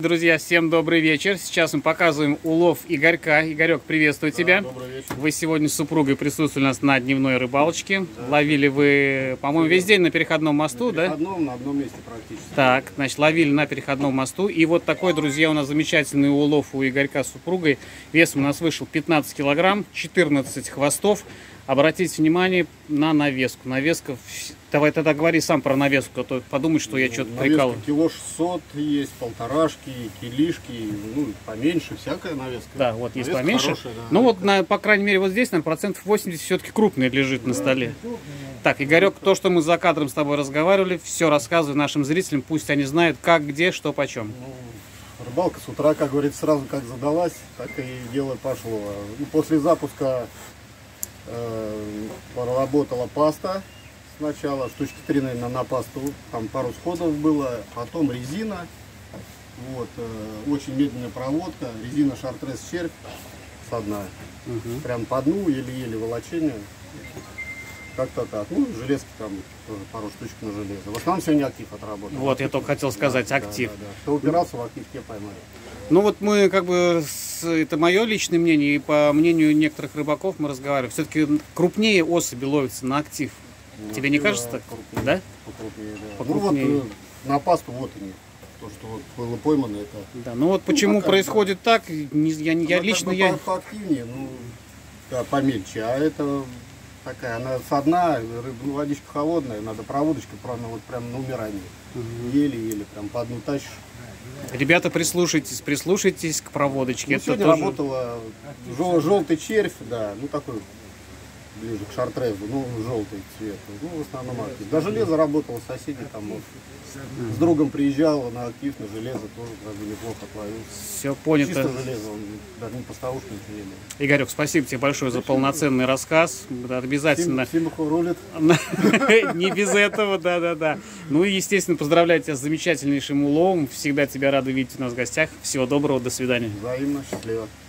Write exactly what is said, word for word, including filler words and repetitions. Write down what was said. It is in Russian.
Друзья, всем добрый вечер. Сейчас мы показываем улов Игорька. Игорек, приветствую да, тебя. Добрый вечер. Вы сегодня с супругой присутствовали у нас на дневной рыбалочке. Да. Ловили вы, по-моему, весь день на переходном мосту, на да? На переходном, на одном месте практически. Так, значит, ловили на переходном мосту. И вот такой, друзья, у нас замечательный улов у Игорька с супругой. Вес у нас вышел пятнадцать килограмм, четырнадцать хвостов. Обратите внимание на навеску. Навеска, давай тогда говори сам про навеску, а то подумай, что я что-то прикалываю. Кило шестьсот есть, полторашки, килишки, ну, поменьше, всякая навеска. Да, вот есть навеска поменьше. Хорошая, да, ну вот, на, по крайней мере, вот здесь, наверное, процентов восемьдесят все-таки крупный лежит да. на столе. Так, Игорек, то, что мы за кадром с тобой разговаривали, все рассказывай нашим зрителям, пусть они знают, как, где, что, почем. Ну, рыбалка с утра, как говорится, сразу как задалась, так и дело пошло. Ну, после запуска поработала паста сначала, штучки три, наверное, на пасту, там пару сходов было, потом резина, вот, очень медленная проводка, резина Шартрес червь со дна, угу. прям по дну, еле-еле волочение, как-то так, ну, железки там тоже пару штучек на железо, в основном сегодня актив отработал. Вот, я только хотел сказать, да, актив. Да, да, да. Кто упирался, в актив те поймали. Ну вот мы как бы, это мое личное мнение, и по мнению некоторых рыбаков мы разговариваем, все-таки крупнее особи ловятся на актив. Ну, Тебе не кажется так? Покрупнее, да? Покрупнее, да. Покрупнее. Ну вот на пасту вот они, то, что вот было поймано, это... Да, ну вот ну, почему пока, происходит да. так, не, я, я лично... Как бы я... поактивнее, ну, да, помельче, а это такая, она со дна, рыба, ну, водичка холодная, надо проводочкой, правда, вот прям на умирание. Еле-еле, угу. прям по дну тащишь. Ребята, прислушайтесь, прислушайтесь к проводочке. Ну, это сегодня тоже... работала жел желтый червь, да, ну такой ближе к шартрезу, ну желтый цвет, ну в основном актив. До железа работала, соседи там вот, с другом приезжал на актив, на железо тоже как бы неплохо отловил. Все понято. Чисто железо, он даже не поставушка не делал. Игорек, спасибо тебе большое за полноценный рассказ. Обязательно. Симаху рулит. Не без этого, да-да-да. Ну и, естественно, поздравляю тебя с замечательнейшим уловом. Всегда тебя рады видеть у нас в гостях. Всего доброго, до свидания. Взаимно, счастливо.